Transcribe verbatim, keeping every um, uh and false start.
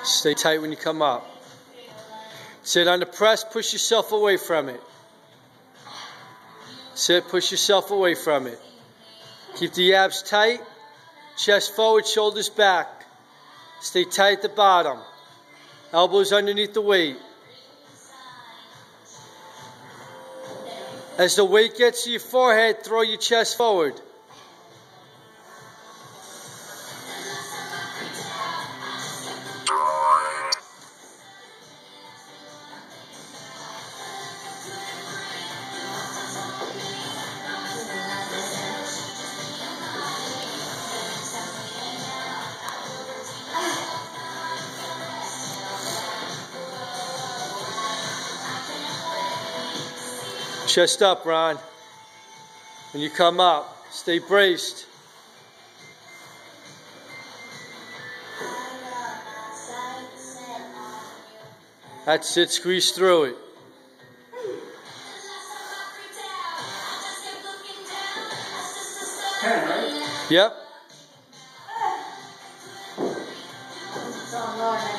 Stay tight when you come up. Sit on the press, push yourself away from it. Sit, push yourself away from it. Keep the abs tight, chest forward, shoulders back. Stay tight at the bottom. Elbows underneath the weight. As the weight gets to your forehead, throw your chest forward. Chest up, Ron. When you come up, stay braced. That's it, squeeze through it. ten, right? Yep.